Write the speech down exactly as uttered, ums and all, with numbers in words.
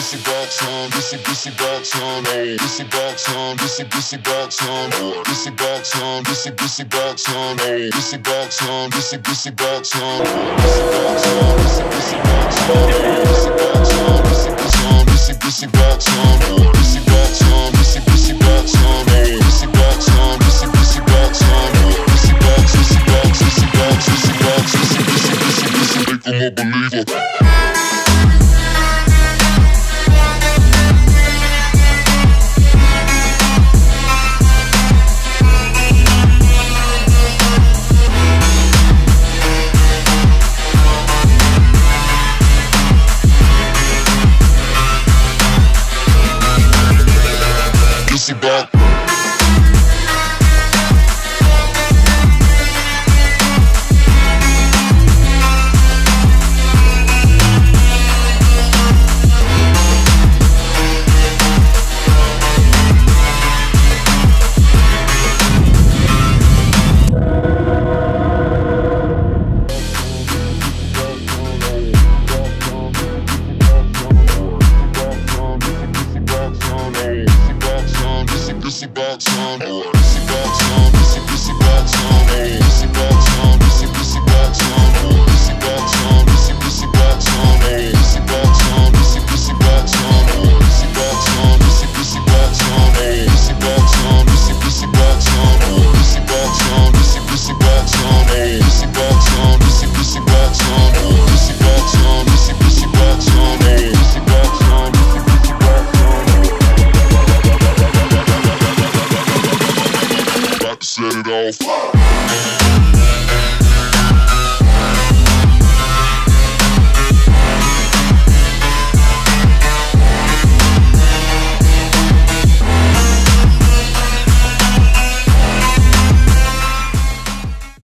This is box on, this is this is box on, this is box on, this is this is box on, this is box on, this is this is box on, this is box on, this is this is box on, this is box on, this is this is box on, this is box on, this is this on, this is this is box on, this is box on, this is this is box on, this is box on, this is this is box on, this is box, this is box, this is box, this is box, this is this is this is this is make 'em a believer. Back. This is box on, this is box on, this is this is box on, this is box on, this is this is box on, this is box on, this is this is box on, this is box on, this is this is box on, this is box on, this is this is box on, this is box on, this is this is box on, this is box on, this is this is box on, this is box on, this is this is box on, this is box on, this is this is box on, this is box on, this is this is box on. Set it off.